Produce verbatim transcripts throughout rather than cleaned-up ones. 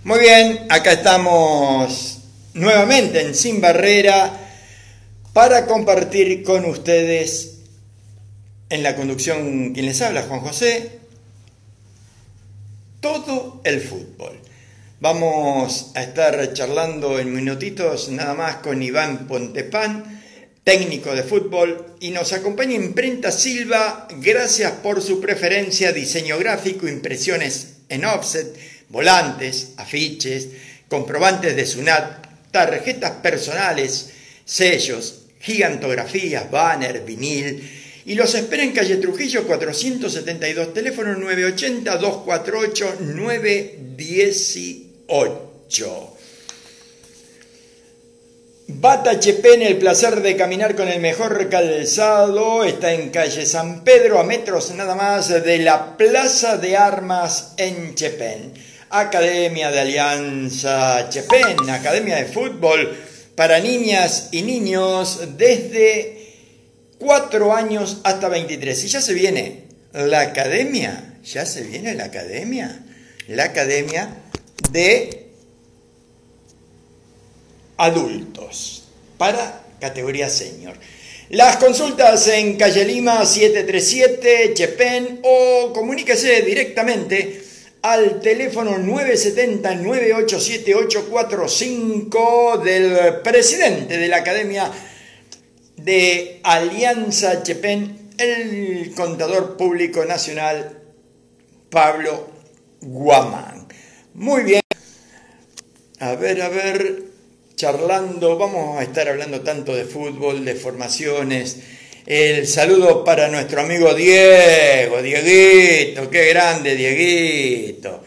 Muy bien, acá estamos nuevamente en Sin Barrera para compartir con ustedes en la conducción quien les habla, Juan José, todo el fútbol. Vamos a estar charlando en minutitos nada más con Iván Pontepán, técnico de fútbol, y nos acompaña Imprenta Silva. Gracias por su preferencia, diseño gráfico, impresiones en offset, volantes, afiches, comprobantes de SUNAT, tarjetas personales, sellos, gigantografías, banner, vinil, y los espera en calle Trujillo cuatrocientos setenta y dos, teléfono nueve ocho cero, dos cuatro ocho, nueve uno ocho. Bata Chepén, el placer de caminar con el mejor calzado, está en calle San Pedro, a metros nada más de la Plaza de Armas en Chepén. Academia de Alianza Chepén, academia de fútbol para niñas y niños desde cuatro años hasta veintitrés. Y ya se viene la academia, ya se viene la academia, la academia de adultos para categoría senior. Las consultas en calle Lima setecientos treinta y siete, Chepén, o comuníquese directamente al teléfono nueve siete cero, nueve ocho siete, ocho cuatro cinco del presidente de la Academia de Alianza Chepén, el contador público nacional Pablo Guamán. Muy bien. A ver, a ver, charlando, vamos a estar hablando tanto de fútbol, de formaciones. El saludo para nuestro amigo Diego, Dieguito, qué grande Dieguito.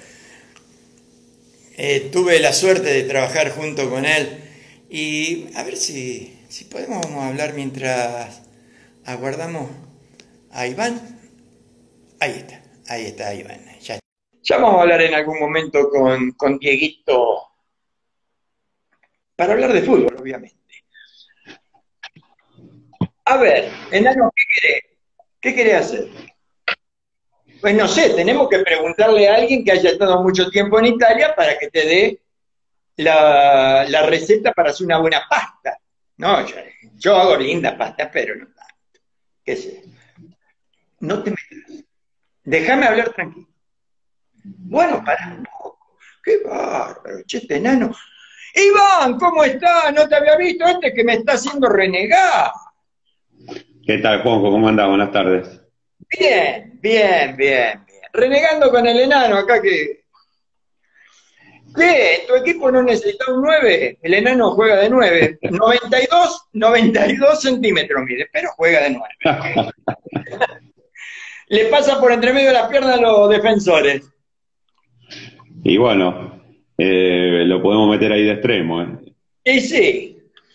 Eh, tuve la suerte de trabajar junto con él y a ver si, si podemos vamos a hablar mientras aguardamos a Iván. Ahí está, ahí está Iván. Ya, ya vamos a hablar en algún momento con, con Dieguito para hablar de fútbol, obviamente. A ver, enano, ¿qué querés? ¿Qué querés hacer? Pues no sé, tenemos que preguntarle a alguien que haya estado mucho tiempo en Italia para que te dé la, la receta para hacer una buena pasta. No, yo, yo hago linda pasta, pero no tanto. ¿Qué sé? No te metas. Déjame hablar tranquilo. Bueno, pará un poco. Qué bárbaro, che, este enano. Iván, ¿cómo estás? No te había visto, este que me está haciendo renegar. ¿Qué tal, Juanjo? ¿Cómo andás? Buenas tardes. Bien, bien, bien, bien. Renegando con el enano acá que... ¿Qué? ¿Tu equipo no necesita un nueve? El enano juega de nueve. noventa y dos, noventa y dos centímetros mide, pero juega de nueve. Le pasa por entre medio de las piernas a los defensores. Y bueno, eh, lo podemos meter ahí de extremo, ¿eh? Y sí.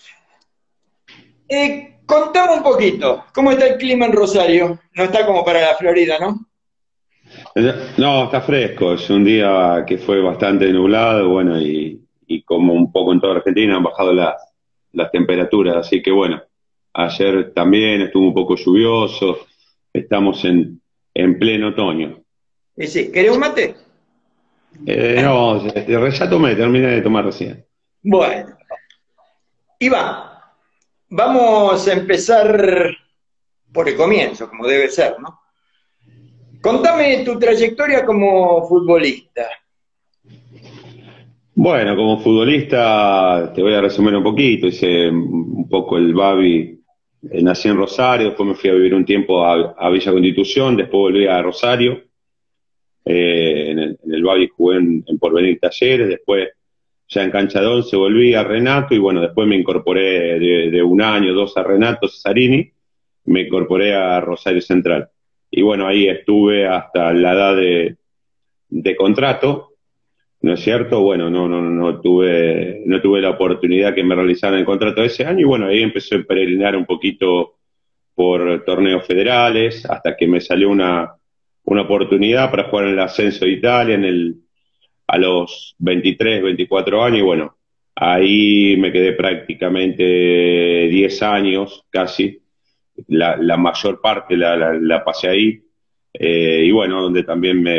Eh, contame un poquito, ¿cómo está el clima en Rosario? No está como para la Florida, ¿no? No, está fresco. Es un día que fue bastante nublado, bueno, y, y como un poco en toda Argentina han bajado las, las temperaturas, así que bueno, ayer también estuvo un poco lluvioso, estamos en, en pleno otoño. Y sí, ¿querés un mate? Eh, no, ya tomé, terminé de tomar recién. Bueno, Iván, vamos a empezar por el comienzo, como debe ser, ¿no? Contame tu trayectoria como futbolista. Bueno, como futbolista te voy a resumir un poquito. Hice un poco el Babi, eh, nací en Rosario, después me fui a vivir un tiempo a, a Villa Constitución, después volví a Rosario. Eh, en, el, en el Babi jugué en, en Porvenir Talleres, después ya en Cancha de Once volví a Renato y bueno, después me incorporé de, de un año, dos a Renato Cesarini, me incorporé a Rosario Central. Y bueno, ahí estuve hasta la edad de, de contrato, ¿no es cierto? Bueno, no, no, no tuve, no tuve la oportunidad que me realizaran el contrato de ese año y bueno, ahí empecé a peregrinar un poquito por torneos federales hasta que me salió una, una oportunidad para jugar en el ascenso de Italia en el, a los veintitrés, veinticuatro años y bueno, ahí me quedé prácticamente diez años casi. La, la mayor parte la, la, la pasé ahí, eh, y bueno, donde también me,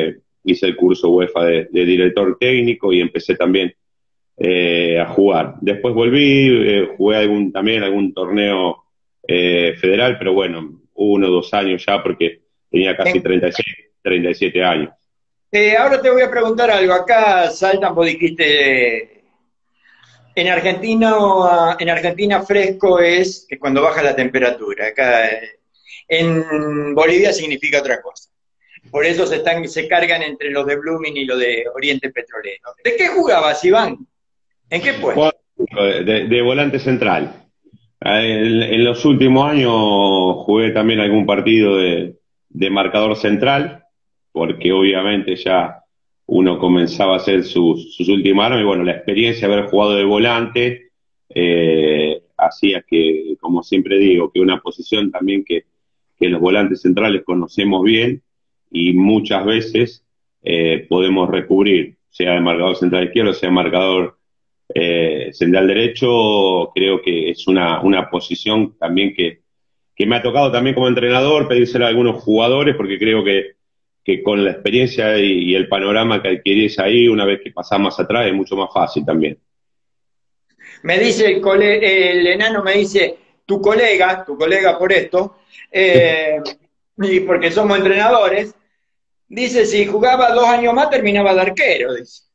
hice el curso UEFA de, de director técnico y empecé también eh, a jugar. Después volví, eh, jugué algún, también algún torneo eh, federal, pero bueno, uno o dos años ya porque tenía casi treinta y seis, treinta y siete años. Eh, ahora te voy a preguntar algo. Acá saltan, vos dijiste, en Argentina, en Argentina fresco es que cuando baja la temperatura. Acá eh, en Bolivia significa otra cosa. Por eso se, están, se cargan entre los de Blooming y los de Oriente Petrolero. ¿De qué jugabas, Iván? ¿En qué puesto? De, de volante central. En, en los últimos años jugué también algún partido de, de marcador central, porque obviamente ya uno comenzaba a hacer sus, sus últimas armas, y bueno, la experiencia de haber jugado de volante eh, hacía que, como siempre digo, que una posición también que, que los volantes centrales conocemos bien y muchas veces eh, podemos recubrir, sea de marcador central izquierdo, sea de marcador eh, central derecho. Creo que es una, una posición también que, que me ha tocado también como entrenador pedírselo a algunos jugadores, porque creo que que con la experiencia y, y el panorama que adquirís ahí, una vez que pasás más atrás, es mucho más fácil también. Me dice el, cole, el enano, me dice, tu colega, tu colega por esto, eh, y porque somos entrenadores, dice, si jugaba dos años más, terminaba de arquero, dice.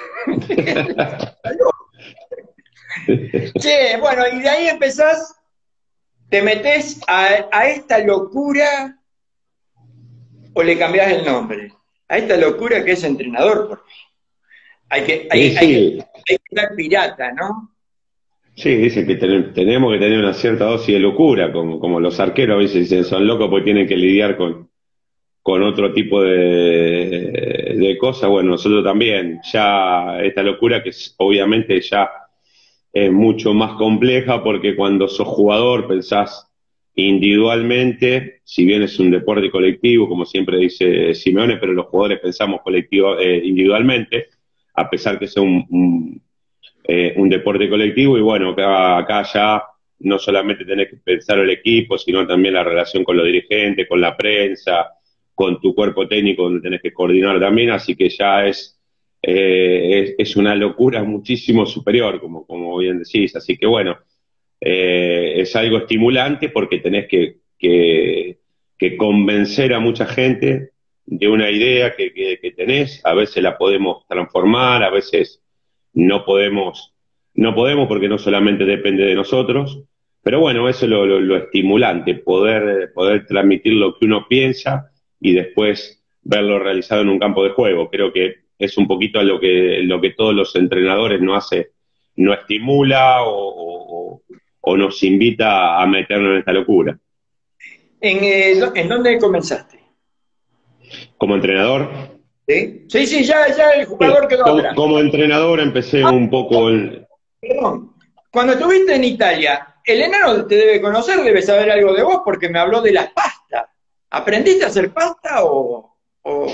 Che, bueno, y de ahí empezás, te metés a, a esta locura, o le cambiás el nombre, a esta locura que es entrenador, porque hay que, hay, sí, sí. Hay que, hay que ser pirata, ¿no? Sí, dice que ten, tenemos que tener una cierta dosis de locura, como, como los arqueros a veces dicen, son locos porque tienen que lidiar con, con otro tipo de, de cosas. Bueno, nosotros también, ya esta locura que es, obviamente ya es mucho más compleja, porque cuando sos jugador pensás individualmente, si bien es un deporte colectivo, como siempre dice Simeone, pero los jugadores pensamos colectivo, eh, individualmente, a pesar que sea un, un, eh, un deporte colectivo. Y bueno, acá, acá ya no solamente tenés que pensar el equipo, sino también la relación con los dirigentes, con la prensa, con tu cuerpo técnico, donde tenés que coordinar también, así que ya es, eh, es, es una locura muchísimo superior, como, como bien decís. Así que bueno, Eh, es algo estimulante porque tenés que, que, que convencer a mucha gente de una idea que, que, que tenés. A veces la podemos transformar, a veces no podemos, no podemos porque no solamente depende de nosotros, pero bueno, eso es lo, lo, lo estimulante, poder, poder transmitir lo que uno piensa y después verlo realizado en un campo de juego. Creo que es un poquito lo que, lo que todos los entrenadores no hace, no estimula o, o o nos invita a meternos en esta locura. ¿En, eh, ¿en dónde comenzaste? ¿Como entrenador? Sí, sí, sí, ya, ya el jugador sí, quedó como, atrás. Como entrenador empecé ah, un poco... En... Perdón, cuando estuviste en Italia, el enano te debe conocer, debe saber algo de vos, porque me habló de las pastas. ¿Aprendiste a hacer pasta o...? o...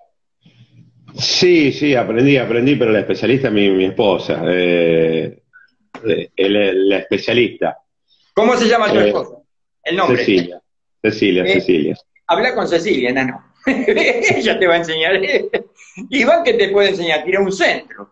Sí, sí, aprendí, aprendí, pero la especialista es mi, mi esposa. Eh... El, la especialista. ¿Cómo se llama tu eh, esposa? El nombre. Cecilia. Cecilia, eh, Cecilia. Habla con Cecilia, nano. Ella te va a enseñar. Iván, ¿qué te puede enseñar? Tira un centro.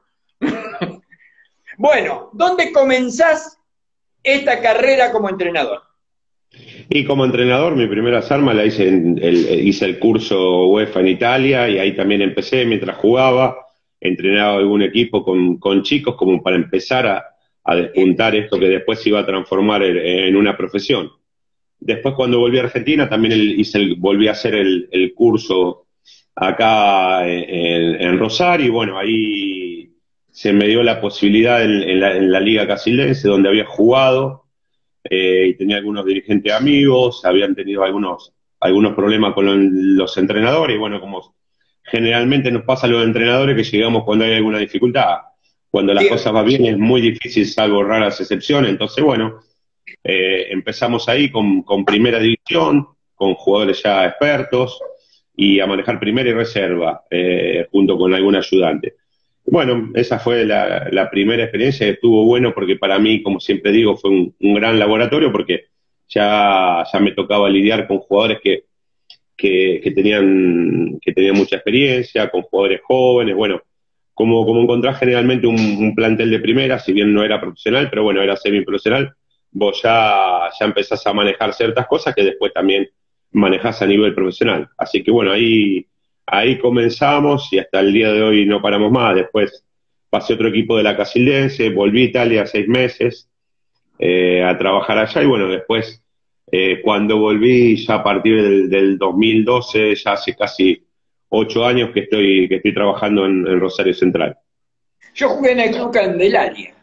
Bueno, ¿dónde comenzás esta carrera como entrenador? Y como entrenador, mi primera arma la hice en el, hice el curso UEFA en Italia, y ahí también empecé mientras jugaba. Entrenaba algún equipo con, con chicos como para empezar a a despuntar esto que después se iba a transformar en, en una profesión. Después, cuando volví a Argentina, también el, hice el, volví a hacer el, el curso acá en, en Rosario, y bueno, ahí se me dio la posibilidad en, en, la, en la Liga Casildense, donde había jugado, eh, y tenía algunos dirigentes amigos, habían tenido algunos, algunos problemas con los, los entrenadores, y bueno, como generalmente nos pasa a los entrenadores, que llegamos cuando hay alguna dificultad. Cuando las sí. cosas van bien es muy difícil, salvo raras excepciones. Entonces, bueno, eh, empezamos ahí con, con primera división, con jugadores ya expertos, y a manejar primera y reserva, eh, junto con algún ayudante. Bueno, esa fue la, la primera experiencia, que estuvo bueno porque para mí, como siempre digo, fue un, un gran laboratorio, porque ya, ya me tocaba lidiar con jugadores que, que, que tenían, que tenían mucha experiencia, con jugadores jóvenes, bueno, como, como encontrás generalmente un, un plantel de primera, si bien no era profesional, pero bueno, era semiprofesional, vos ya, ya empezás a manejar ciertas cosas que después también manejás a nivel profesional. Así que bueno, ahí, ahí comenzamos y hasta el día de hoy no paramos más. Después pasé a otro equipo de la Casildense, volví a Italia seis meses eh, a trabajar allá y bueno, después eh, cuando volví ya a partir del, del dos mil doce, ya hace casi ocho años que estoy, que estoy trabajando en, en Rosario Central. Yo jugué en el Club Candelaria.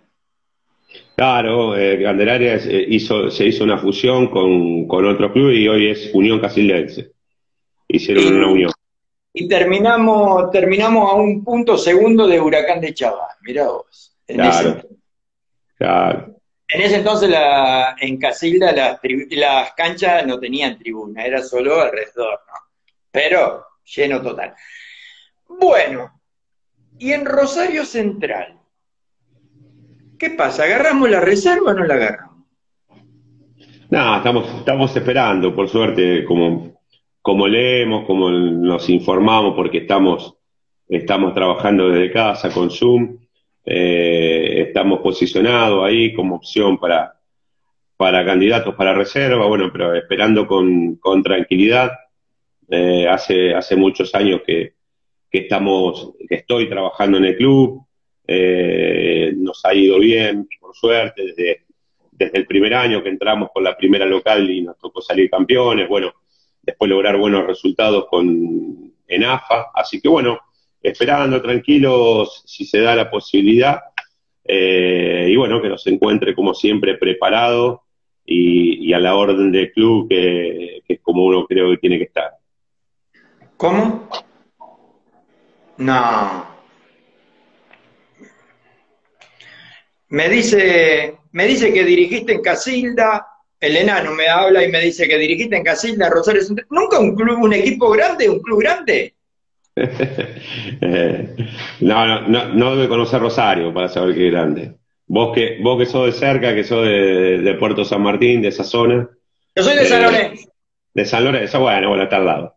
Claro, eh, Candelaria es, eh, hizo, se hizo una fusión con, con otro club y hoy es Unión Casildense. Hicieron una Y, unión. y terminamos, terminamos a un punto segundo de Huracán de Chabás, mirá vos. En Claro, ese, claro. en ese entonces la, en Casilda las, tri- las canchas no tenían tribuna, era solo alrededor, ¿no? Pero lleno total. Bueno, y en Rosario Central, ¿qué pasa? ¿Agarramos la reserva o no la agarramos? Nada, estamos, estamos esperando, por suerte, como, como leemos, como nos informamos, porque estamos, estamos trabajando desde casa con Zoom, eh, estamos posicionados ahí como opción para, para candidatos para reserva, bueno, pero esperando con, con tranquilidad. Eh, hace, hace muchos años que, que estamos, que estoy trabajando en el club, eh, nos ha ido bien, por suerte, desde, desde el primer año que entramos con la primera local y nos tocó salir campeones, bueno, después lograr buenos resultados con, en A F A, así que bueno, esperando tranquilos si se da la posibilidad, eh, y bueno, que nos encuentre como siempre preparado y, y a la orden del club, que, que es como uno creo que tiene que estar. ¿Cómo? No. Me dice, me dice que dirigiste en Casilda, el enano me habla y me dice que dirigiste en Casilda, Rosario Central. ¿Nunca un club, un equipo grande, un club grande? Eh, no, no, no, no debe conocer Rosario para saber qué grande. Vos que, vos que sos de cerca, que sos de, de Puerto San Martín, de esa zona, Yo soy de San eh, Lorenzo. de San Lorenzo, bueno, bueno, está al lado.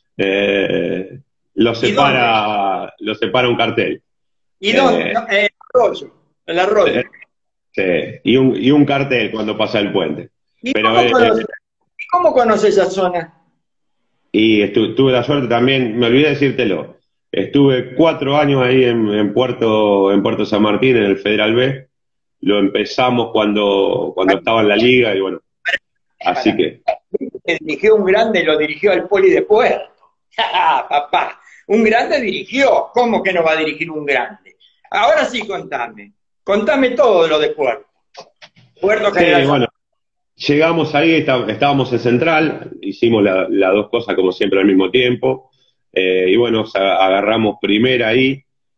Eh, lo ¿Y dónde? separa, lo separa un cartel. ¿Y dónde? Eh, No, eh, Arroyo, el eh, Arroyo. sí, y un, y un cartel cuando pasa el puente. ¿Y Pero cómo eh, eh, conoces, y cómo conoces esa zona? y estu- tuve la suerte también, me olvidé decírtelo, estuve cuatro años ahí en, en Puerto, en Puerto San Martín, en el Federal B. Lo empezamos cuando, cuando estaba en la liga y bueno, así Para, que que dirigió un grande, lo dirigió al Poli de Puerto. ¡Ja, papá! Un grande dirigió. ¿Cómo que no va a dirigir un grande? Ahora sí, contame. Contame todo lo de Puerto. Puerto sí, General San. bueno, llegamos ahí, está- estábamos en Central, hicimos la- las dos cosas como siempre al mismo tiempo, eh, y bueno, o sea, agarramos primera ahí,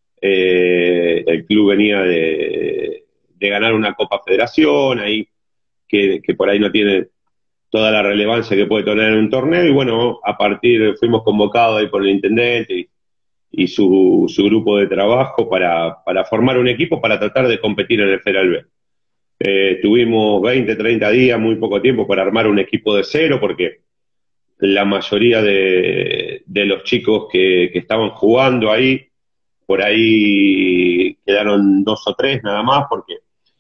eh, el club venía de, de ganar una Copa Federación, ahí que, que por ahí no tiene toda la relevancia que puede tener en un torneo, y bueno, a partir, fuimos convocados ahí por el intendente y, y su, su grupo de trabajo para, para formar un equipo para tratar de competir en el Federal B. Eh, tuvimos veinte, treinta días, muy poco tiempo para armar un equipo de cero, porque la mayoría de, de los chicos que, que estaban jugando ahí, por ahí quedaron dos o tres nada más, porque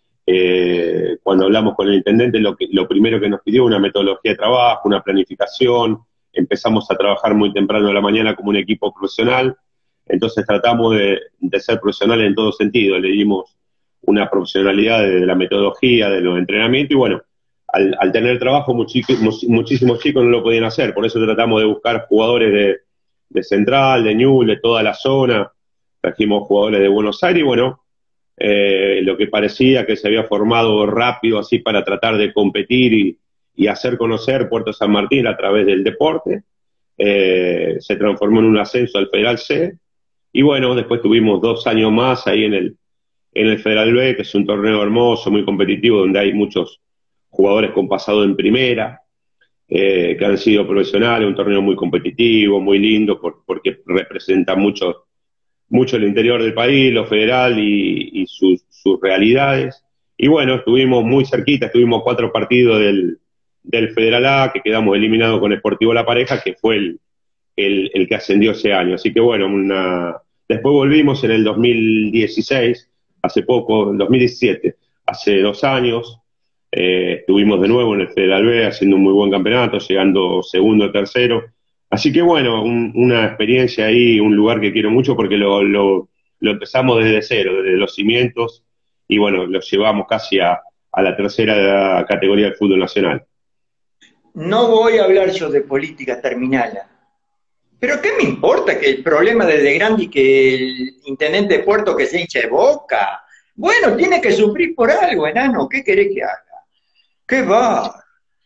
eh, cuando hablamos con el intendente, lo, que, lo primero que nos pidió una metodología de trabajo, una planificación, empezamos a trabajar muy temprano de la mañana como un equipo profesional, entonces tratamos de, de ser profesionales en todo sentido, le dimos una profesionalidad de la metodología, de los entrenamientos, y bueno, al, al tener trabajo muchísimos, muchísimos chicos no lo podían hacer, por eso tratamos de buscar jugadores de, de Central, de Ñuble, de toda la zona, trajimos jugadores de Buenos Aires, y bueno, eh, lo que parecía que se había formado rápido así para tratar de competir y, y hacer conocer Puerto San Martín a través del deporte, eh, se transformó en un ascenso al Federal C, y bueno, después tuvimos dos años más ahí en el, en el Federal B, que es un torneo hermoso, muy competitivo, donde hay muchos jugadores con pasado en primera, eh, que han sido profesionales, un torneo muy competitivo, muy lindo, por, porque representa mucho, mucho el interior del país, lo federal y, y sus, sus realidades. Y bueno, estuvimos muy cerquita, estuvimos cuatro partidos del, del Federal A, que quedamos eliminados con Sportivo La Pareja, que fue el, el, el que ascendió ese año. Así que bueno, una... después volvimos en el dos mil dieciséis, hace poco, en dos mil diecisiete, hace dos años, eh, estuvimos de nuevo en el Federal B haciendo un muy buen campeonato, llegando segundo o tercero. Así que bueno, un, una experiencia ahí, un lugar que quiero mucho porque lo, lo, lo empezamos desde cero, desde los cimientos, y bueno, lo llevamos casi a, a la tercera categoría del fútbol nacional. No voy a hablar yo de política terminal, pero ¿qué me importa que el problema de De Grandi, que el intendente de Puerto que se hincha de Boca? Bueno, tiene que sufrir por algo, enano, ¿qué querés que haga? ¿Qué va?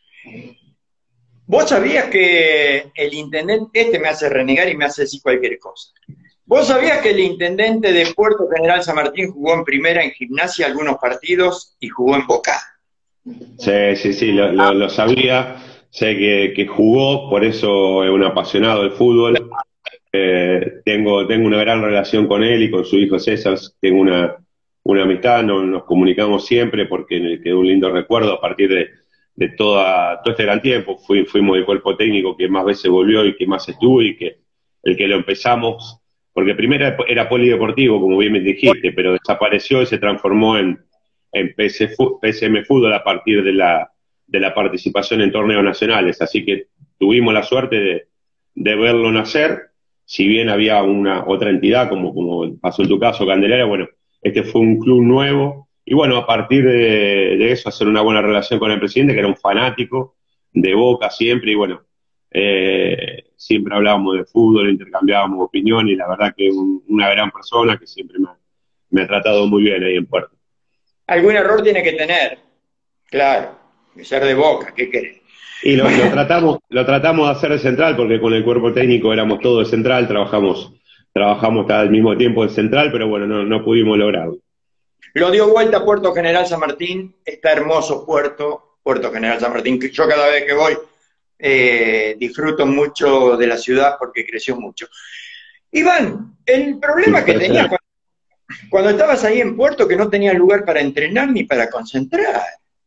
Vos sabías que el intendente, este me hace renegar y me hace decir cualquier cosa. ¿Vos sabías que el intendente de Puerto General San Martín jugó en primera en Gimnasia algunos partidos y jugó en Boca? Sí, sí, sí, lo, lo, lo sabía. Sé que, que jugó, por eso es un apasionado del fútbol. Eh, tengo, tengo una gran relación con él y con su hijo César. Tengo una, una amistad, no, nos comunicamos siempre porque quedó un lindo recuerdo a partir de, de toda, todo este gran tiempo. Fui, fuimos el cuerpo técnico que más veces volvió y que más estuvo y que el que lo empezamos, porque primero era polideportivo, como bien me dijiste, pero desapareció y se transformó en, en P S M Fútbol a partir de la de la participación en torneos nacionales, así que tuvimos la suerte de, de verlo nacer, si bien había una otra entidad, como, como pasó en tu caso, Candelaria, bueno, este fue un club nuevo, y bueno, a partir de, de eso, hacer una buena relación con el presidente, que era un fanático de Boca siempre, y bueno, eh, siempre hablábamos de fútbol, intercambiábamos opiniones, y la verdad que un, una gran persona que siempre me, me ha tratado muy bien ahí en Puerto. Algún error tiene que tener, claro. Ser de Boca, ¿qué querés? Y lo, lo tratamos lo tratamos de hacer de central, porque con el cuerpo técnico éramos todos de central, trabajamos trabajamos al mismo tiempo de central, pero bueno, no, no pudimos lograrlo. Lo dio vuelta a Puerto General San Martín, está hermoso Puerto, Puerto General San Martín, que yo cada vez que voy eh, disfruto mucho de la ciudad porque creció mucho. Iván, el problema que tenías cuando, cuando estabas ahí en Puerto, que no tenías lugar para entrenar ni para concentrar.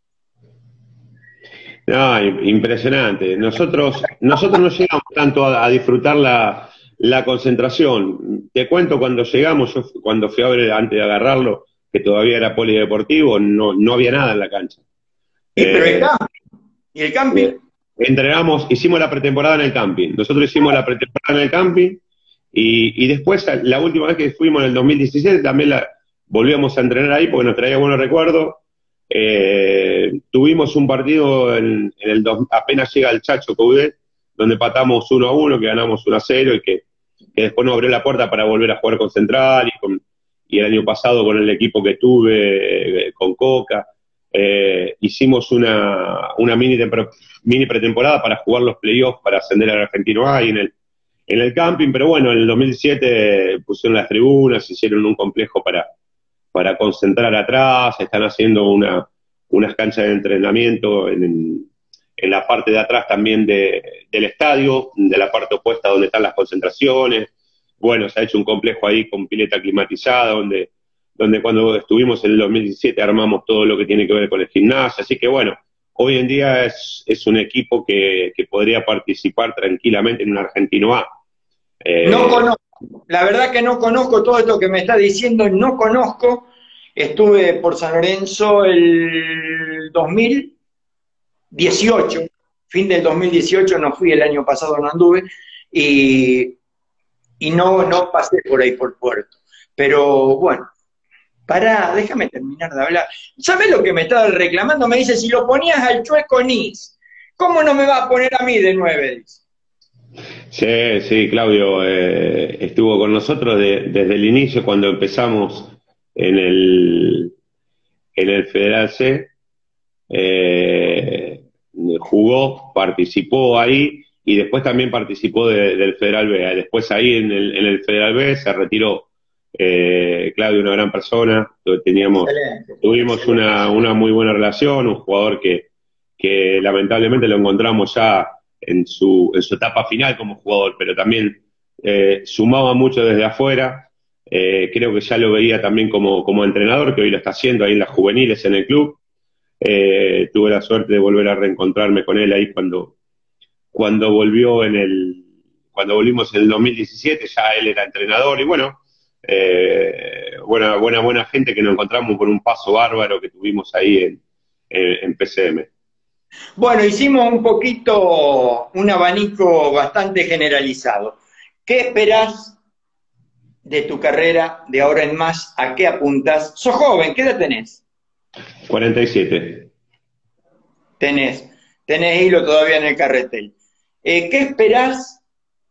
No, impresionante. Nosotros, nosotros no llegamos tanto a, a disfrutar la, la concentración. Te cuento cuando llegamos, yo cuando fui a ver antes de agarrarlo, que todavía era polideportivo, no, no había nada en la cancha. ¿Y, pero el camping? ¿Y el camping? Eh, entrenamos, hicimos la pretemporada en el camping. Nosotros hicimos la pretemporada en el camping y, y después, la última vez que fuimos en el dos mil diecisiete, también la volvíamos a entrenar ahí porque nos traía buenos recuerdos. Eh, tuvimos un partido en, en el dos, apenas llega el Chacho Coudet, donde empatamos uno a uno, que ganamos uno a cero y que, que después nos abrió la puerta para volver a jugar con Central y, con, y el año pasado con el equipo que tuve, eh, con Coca, eh, hicimos una, una mini, mini pretemporada para jugar los playoffs para ascender al Argentino A y en el, en el camping, pero bueno, en el dos mil diecisiete pusieron las tribunas, hicieron un complejo para para concentrar atrás, están haciendo una, unas canchas de entrenamiento en, en la parte de atrás también de, del estadio, de la parte opuesta donde están las concentraciones. Bueno, se ha hecho un complejo ahí con pileta climatizada, donde, donde cuando estuvimos en el dos mil diecisiete armamos todo lo que tiene que ver con el gimnasio. Así que bueno, hoy en día es, es un equipo que, que podría participar tranquilamente en un Argentino A. Eh, no conozco. La verdad que no conozco todo esto que me está diciendo, no conozco. Estuve por San Lorenzo el dos mil dieciocho, fin del dos mil dieciocho, no fui el año pasado, no anduve, y, y no, no pasé por ahí por Puerto. Pero bueno, pará, déjame terminar de hablar. ¿Sabés lo que me estaba reclamando? Me dice, si lo ponías al Chueco Nis, ¿cómo no me va a poner a mí de nueve? Dice. Sí, sí, Claudio eh, estuvo con nosotros de, desde el inicio cuando empezamos en el, en el Federal C, eh, jugó, participó ahí y después también participó de, del Federal B. Después ahí en el, en el Federal B se retiró. Eh, Claudio, una gran persona, teníamos, excelente, tuvimos excelente. Una, una muy buena relación, un jugador que, que lamentablemente lo encontramos ya en su, en su etapa final como jugador, pero también eh, sumaba mucho desde afuera. Eh, creo que ya lo veía también como, como entrenador, que hoy lo está haciendo ahí en las juveniles en el club. Eh, tuve la suerte de volver a reencontrarme con él ahí cuando, cuando volvió en el, cuando volvimos en el dos mil diecisiete, ya él era entrenador y bueno, eh, buena, buena, buena gente que nos encontramos con un paso bárbaro que tuvimos ahí en, en, en P C M. Bueno, hicimos un poquito, un abanico bastante generalizado. ¿Qué esperás de tu carrera de ahora en más? ¿A qué apuntás? ¿Sos joven? ¿Qué edad tenés? cuarenta y siete. Tenés, tenés hilo todavía en el carretel. Eh, ¿Qué esperás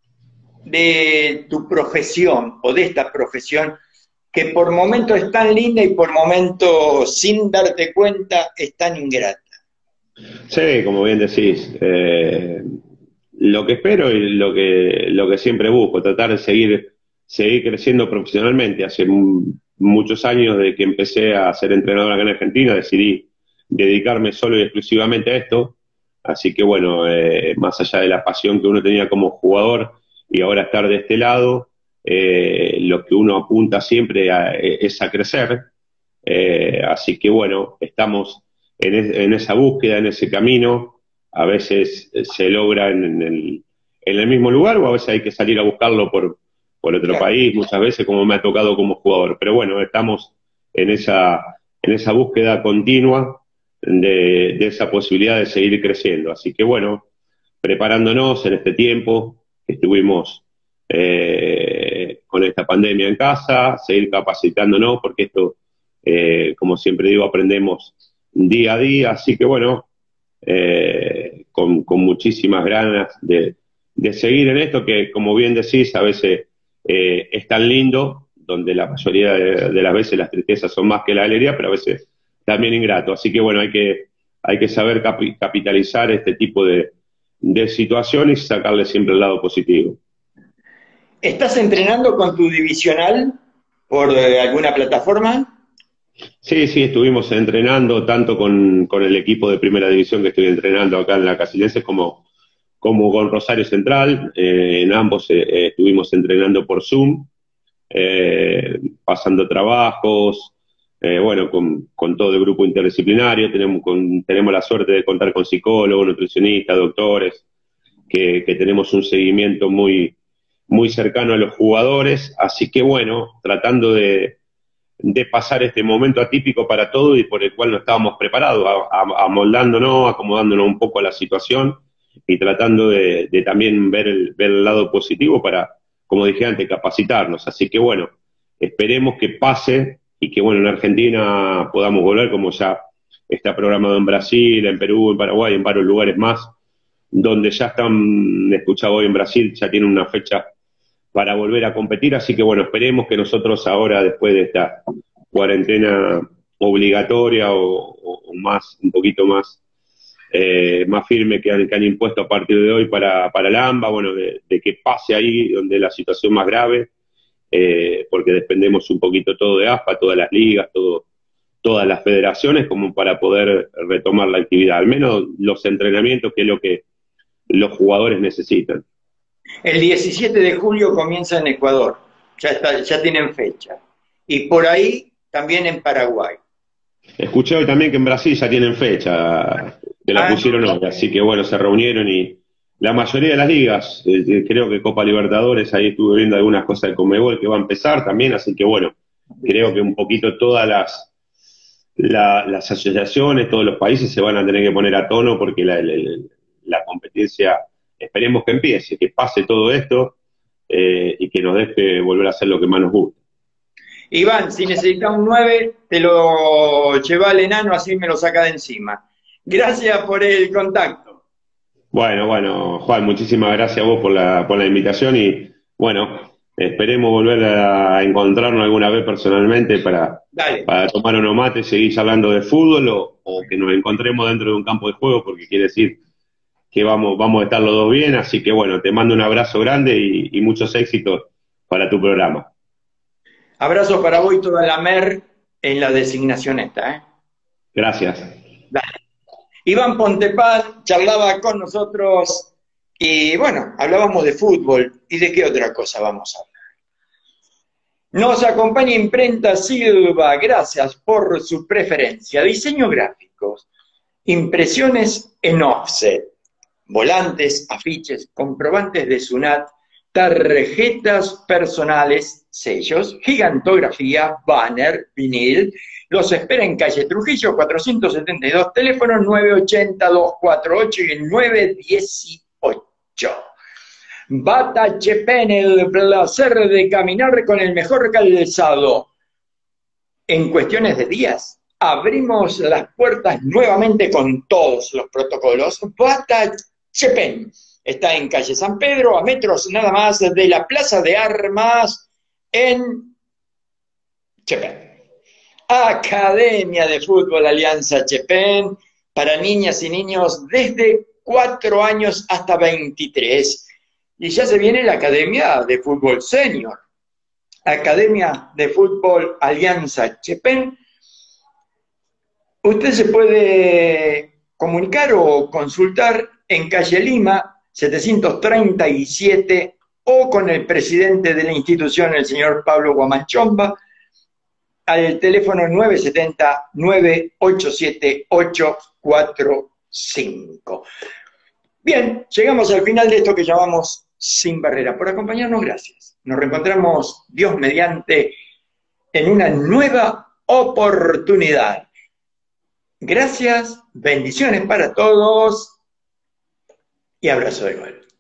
de tu profesión o de esta profesión que por momentos es tan linda y por momentos, sin darte cuenta, es tan ingrata? Sí, como bien decís, eh, lo que espero y lo que, lo que siempre busco, tratar de seguir, seguir creciendo profesionalmente. Hace muchos años de que empecé a ser entrenador acá en Argentina, decidí dedicarme solo y exclusivamente a esto, así que bueno, eh, más allá de la pasión que uno tenía como jugador y ahora estar de este lado, eh, lo que uno apunta siempre a, es a crecer, eh, así que bueno, estamos en, es, en esa búsqueda, en ese camino. A veces se logra en, en, el, en el mismo lugar o a veces hay que salir a buscarlo por, por otro Claro. país, muchas veces como me ha tocado como jugador, pero bueno, estamos en esa, en esa búsqueda continua de, de esa posibilidad de seguir creciendo, así que bueno, preparándonos en este tiempo que estuvimos eh, con esta pandemia en casa, seguir capacitándonos porque esto, eh, como siempre digo, aprendemos día a día, así que bueno, eh, con, con muchísimas ganas de, de seguir en esto que, como bien decís, a veces eh, es tan lindo, donde la mayoría de, de las veces las tristezas son más que la alegría, pero a veces también ingrato, así que bueno, hay que, hay que saber capi capitalizar este tipo de, de situaciones y sacarle siempre el lado positivo. ¿Estás entrenando con tu divisional por eh, alguna plataforma? Sí, sí, estuvimos entrenando tanto con, con el equipo de primera división que estoy entrenando acá en la Casillenses como, como con Rosario Central. Eh, en ambos eh, estuvimos entrenando por Zoom, eh, pasando trabajos, eh, bueno, con, con todo el grupo interdisciplinario. Tenemos, con, tenemos la suerte de contar con psicólogos, nutricionistas, doctores, que, que tenemos un seguimiento muy, muy cercano a los jugadores. Así que bueno, tratando de de pasar este momento atípico para todo y por el cual no estábamos preparados, amoldándonos, acomodándonos un poco a la situación y tratando de, de también ver el, ver el lado positivo para, como dije antes, capacitarnos. Así que bueno, esperemos que pase y que bueno, en Argentina podamos volver, como ya está programado en Brasil, en Perú, en Paraguay, en varios lugares más, donde ya están, escuchado hoy en Brasil, ya tienen una fecha para volver a competir, así que bueno, esperemos que nosotros ahora, después de esta cuarentena obligatoria o, o, o más, un poquito más, eh, más firme que han, que han impuesto a partir de hoy para, para el AMBA, bueno, de, de que pase ahí donde la situación más grave, eh, porque dependemos un poquito todo de AFA, todas las ligas, todo, todas las federaciones, como para poder retomar la actividad, al menos los entrenamientos, que es lo que los jugadores necesitan. El diecisiete de julio comienza en Ecuador, ya, está, ya tienen fecha. Y por ahí también en Paraguay. Escuché hoy también que en Brasil ya tienen fecha, que la Ah, pusieron hoy, así que bueno, se reunieron y la mayoría de las ligas, eh, creo que Copa Libertadores, ahí estuve viendo algunas cosas de Conmebol que va a empezar también, así que bueno, creo que un poquito todas las, la, las asociaciones, todos los países se van a tener que poner a tono porque la, la, la competencia... Esperemos que empiece, que pase todo esto eh, y que nos deje volver a hacer lo que más nos gusta. Iván, si necesitas un nueve, te lo lleva al enano, así me lo saca de encima. Gracias por el contacto. Bueno, bueno, Juan, muchísimas gracias a vos por la, por la invitación y bueno, esperemos volver a encontrarnos alguna vez personalmente para, para tomar unos mates, seguir hablando de fútbol o, o que nos encontremos dentro de un campo de juego, porque quiere decir que vamos, vamos a estar los dos bien, así que bueno, te mando un abrazo grande y, y muchos éxitos para tu programa. Abrazo para vos y toda la MER en la designación esta, ¿eh? Gracias. Dale. Iván Pontepal charlaba con nosotros y bueno, hablábamos de fútbol y de qué otra cosa vamos a hablar. Nos acompaña Imprenta Silva, gracias por su preferencia. Diseño gráficos, impresiones en offset, volantes, afiches, comprobantes de SUNAT tarjetas personales, sellos, gigantografía, banner, vinil. Los espera en calle Trujillo cuatrocientos setenta y dos, teléfono nueve ochenta, doscientos cuarenta y ocho y nueve dieciocho. Bata Chepén, el placer de caminar con el mejor calzado. En cuestiones de días, abrimos las puertas nuevamente con todos los protocolos. Bata Chepén está en calle San Pedro, a metros nada más de la Plaza de Armas en Chepén. Academia de Fútbol Alianza Chepén, para niñas y niños desde cuatro años hasta veintitrés. Y ya se viene la Academia de Fútbol Senior. Academia de Fútbol Alianza Chepén. Usted se puede comunicar o consultar en calle Lima, setecientos treinta y siete, o con el presidente de la institución, el señor Pablo Guamanchomba, al teléfono nueve siete cero, nueve ocho siete, ocho cuatro cinco. Bien, llegamos al final de esto que llamamos Sin Barrera. Por acompañarnos, gracias. Nos reencontramos, Dios mediante, en una nueva oportunidad. Gracias, bendiciones para todos y abrazo de gol.